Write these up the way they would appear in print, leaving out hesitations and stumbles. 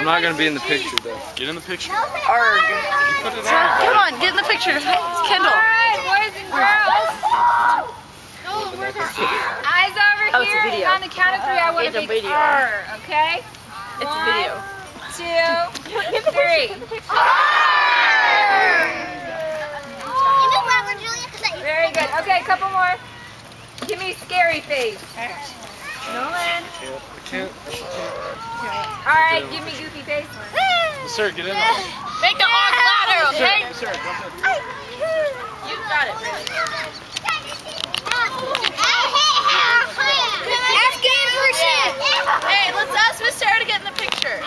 not gonna be in the picture though. Get in the picture. Arg. You put it on. Come on, get in the picture. Kendall. Alright, boys and girls. Eyes over here. It's a video. On the count of 3, I want It's to a be video. okay? It's a video. 1, 2, 3. Very good. Okay, a couple more. Give me scary face. Nolan. Alright, give me goofy face. Sir, get in there. Make the arc louder, okay? Sir, jump in. You got it, baby. Ask game person. Hey, let's ask Miss Sarah to get in the picture.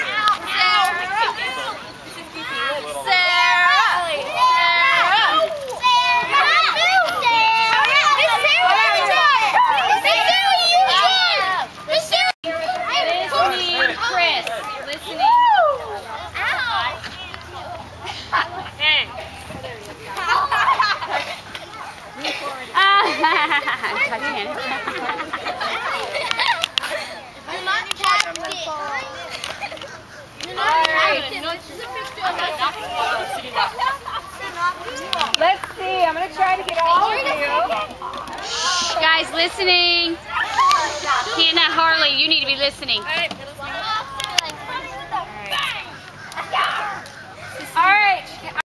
Let's see. I'm going to try to get all of you. Guys, listening. Hannah, Harley, you need to be listening.